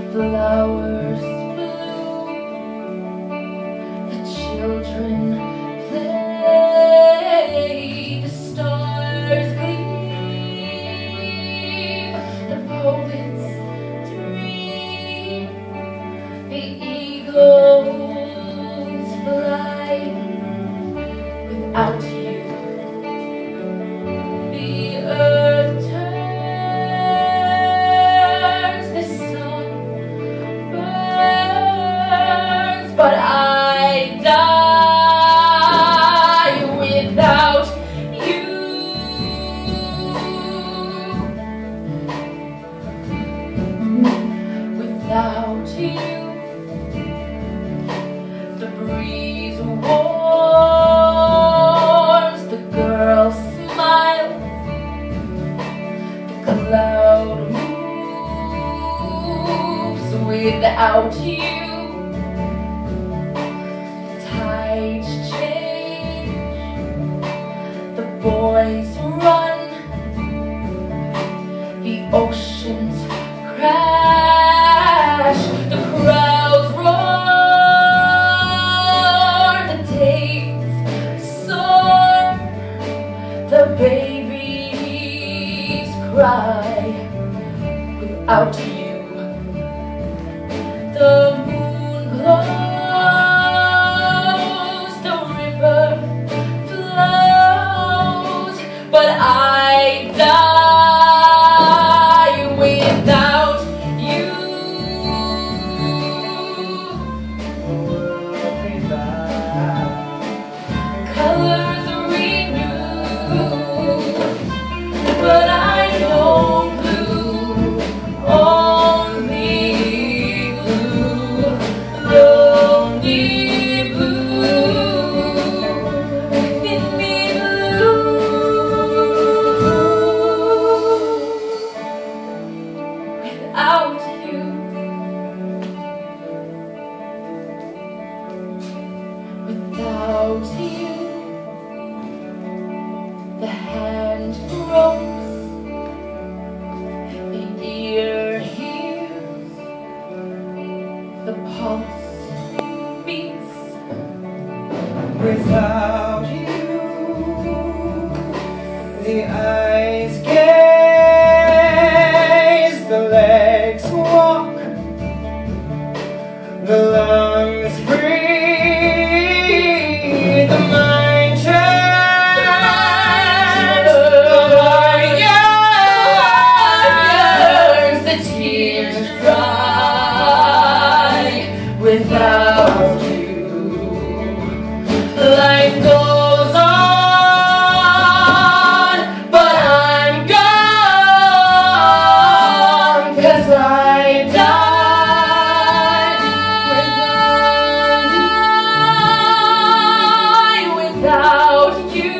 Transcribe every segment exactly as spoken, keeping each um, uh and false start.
flowers bloom, the children play, the stars gleam, the poets dream, the eagles fly. Without you, the earth turns, the sun burns, but I die without you. Without you, the breeze warms, the girl smiles, the cloud moves. Without you, the tides change, the boys run, the oceans crash, the crowds roar, the days soar, the babies cry. Without you, the moon glows, the river flows, but I die without you. Colors renew, but I know blue, only blue, lonely blue, within me blue. Without you, without you, the hand gropes, the ear hears, the pulse beats. Without you, the eyes gaze, the legs walk, the lungs breathe, the mind turns, the heart yearns, The tears dry. Without you, life goes on, but I'm gone, 'cause I die without you.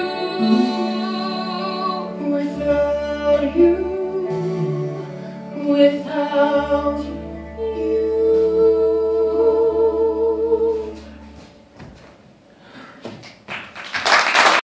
Without you, without you.